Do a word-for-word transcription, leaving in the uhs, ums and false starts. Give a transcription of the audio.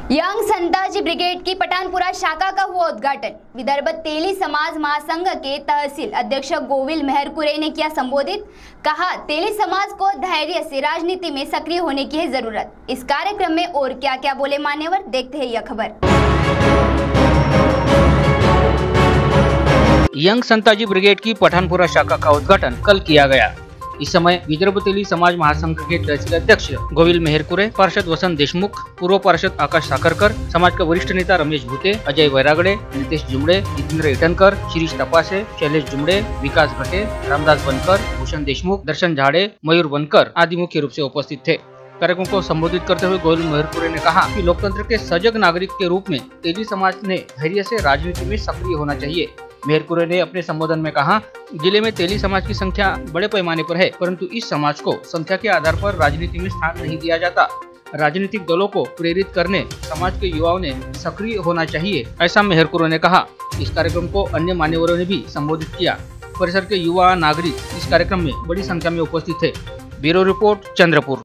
Young Santaji brigade की पठानपुरा शाखा का हुआ उद्घाटन। विदर्भ तेली समाज महासंघ के तहसील अध्यक्ष गोविल मेहरकुरे ने किया संबोधित। कहा, तेली समाज को धैर्य से राजनीति में सक्रिय होने की है जरूरत। इस कार्यक्रम में और क्या क्या बोले मान्यवर, देखते हैं यह खबर। यंग संताजी ब्रिगेड की पठानपुरा शाखा का उद्घाटन कल किया गया। इस समय विदर्भ तेली समाज महासंघ के तहसील अध्यक्ष गोविल मेहरकुरे, पार्षद वसंत देशमुख, पूर्व पार्षद आकाश साखरकर, समाज के वरिष्ठ नेता रमेश भूते, अजय वैरागड़े, नितेश जुमड़े, जितेंद्र इटनकर, शिरीष तपासे, शैलेश जुमड़े, विकास भट्टे, रामदास बनकर, भूषण देशमुख, दर्शन झाड़े, मयूर बनकर आदि मुख्य रूप से उपस्थित थे। कार्यक्रम को संबोधित करते हुए गोविल मेहरकुरे ने कहा कि लोकतंत्र के सजग नागरिक के रूप में तेली समाज ने धैर्य से राजनीति में सक्रिय होना चाहिए। मेहरकुरे ने अपने संबोधन में कहा, जिले में तेली समाज की संख्या बड़े पैमाने पर है, परंतु इस समाज को संख्या के आधार पर राजनीति में स्थान नहीं दिया जाता। राजनीतिक दलों को प्रेरित करने समाज के युवाओं ने सक्रिय होना चाहिए, ऐसा मेहरकुरे ने कहा। इस कार्यक्रम को अन्य मान्यवरों ने भी संबोधित किया। परिसर के युवा नागरिक इस कार्यक्रम में बड़ी संख्या में उपस्थित थे। Bureau report, Chandrapur.